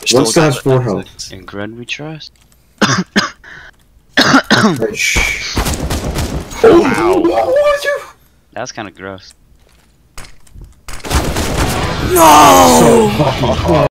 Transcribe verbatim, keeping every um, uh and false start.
One still has four health. In Gren we trust. Right, shh. Oh, wow. That's kind of gross. No! So fucking